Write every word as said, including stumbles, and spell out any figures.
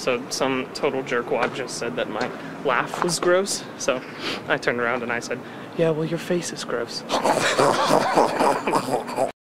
So some total jerkwad just said that my laugh was gross. So I turned around and I said, yeah, well, your face is gross.